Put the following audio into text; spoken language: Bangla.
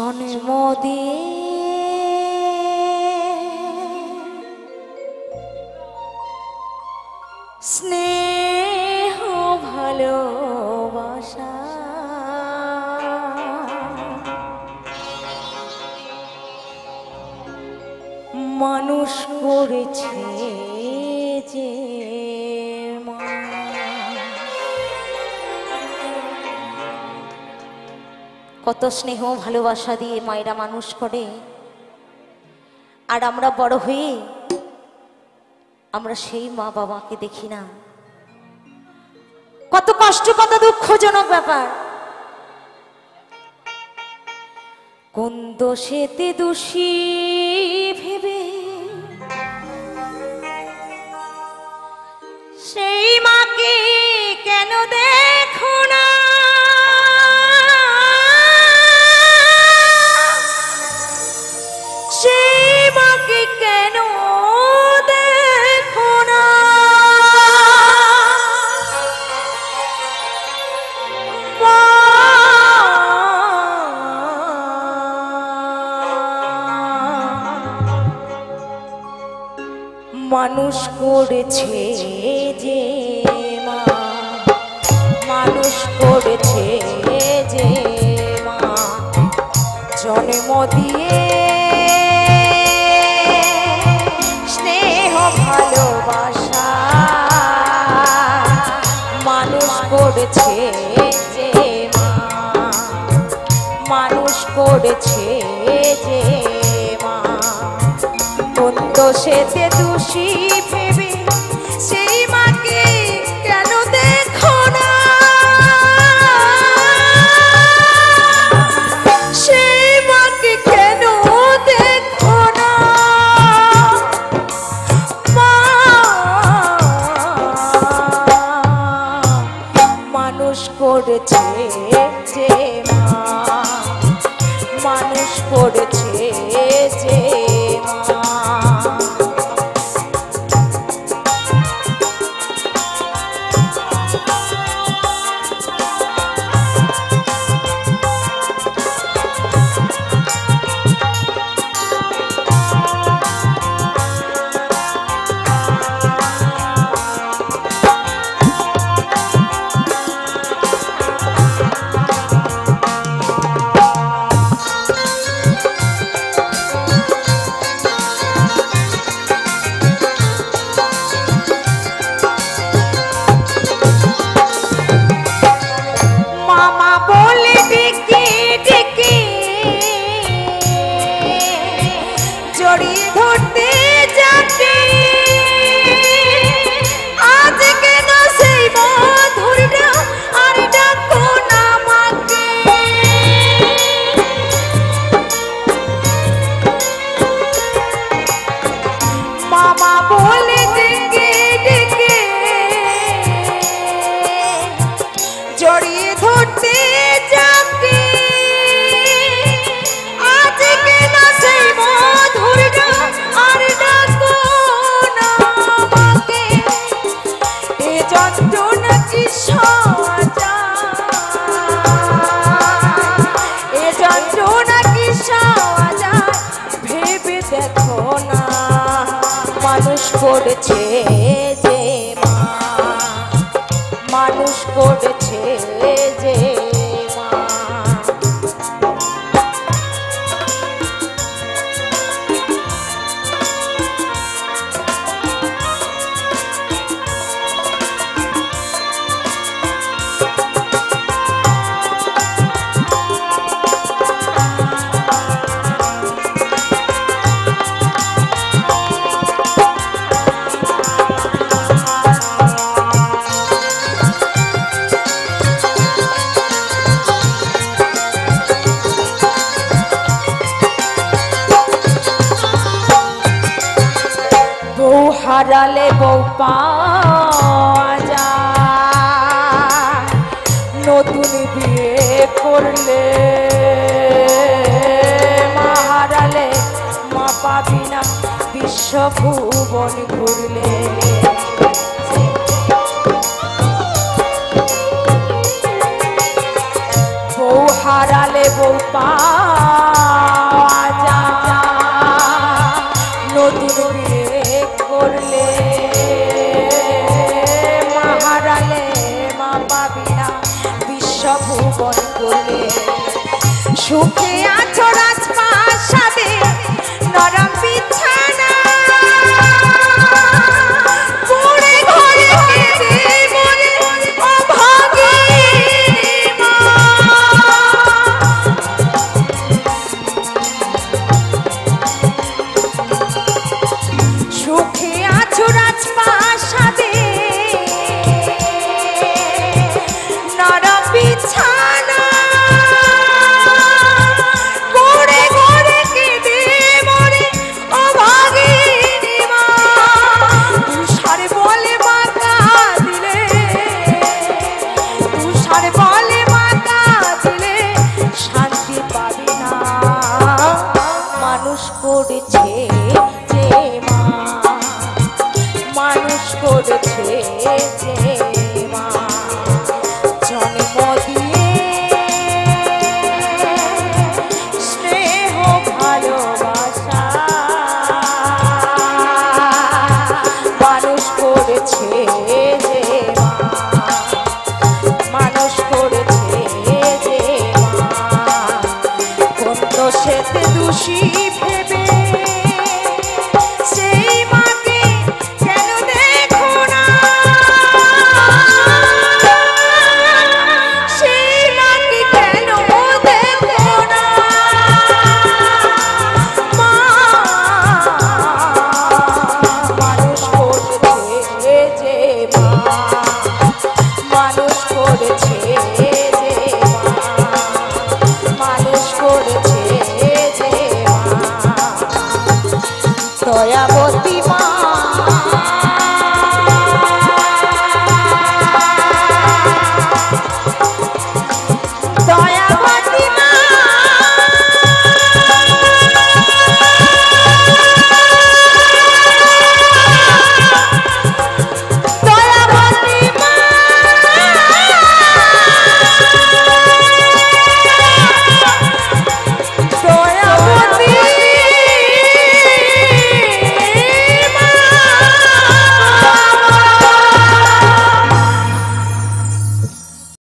জন্ম দিয়ে স্নেহ ভালোবাসা মানুষ করেছে যে মা। কত স্নেহ ভালোবাসা দিয়ে মায়েরা মানুষ করে, আর আমরা বড় হয়ে আমরা সেই মা বাবাকে দেখি না। কত কষ্ট, কত দুঃখজনক ব্যাপার। কোন দোষেতে দোষী ভেবে সেই মাকে কেন দেখো না, সেই মাকে কেন দেখো না। মানুষ করেছে যে মা, মানুষ করেছে যে মা, জন্ম দিয়ে স্নেহ ভালোবাসা মানুষ করেছে যে মা, মানুষ করেছে যে মা। কোন দোষেতে দোষী ভেবে সেই মাকে কেন দেখো না, সেই মাকে কেন দেখো না। মা মানুষ করেছে যে মা, মানুষ করেছে যে মা। মানুষ করেছে যে মা, মানুষ করেছে যে মা। হারালে বউ পাওয়া যায়, নতুন বিয়ে করলে মা হারালে মা পাবি না, বিশ্বভুবন ঘুরলে। বউ হারালে বউ পাওয়া সুখে আছো রাজপ্রাসাদে নরম বিছানা পড়ে ঘরে কেঁদে মরে অভাগিনী মা। সুখে আছো রাজপ্রাসাদে নরম বিছানা করেছে যে মা, মানুষ করেছে যে মা, জন্ম দিয়ে স্নেহ ভালোবাসা মানুষ করেছে যে মা, মানুষ করেছে যে মা। কোন দোষেতে দোষী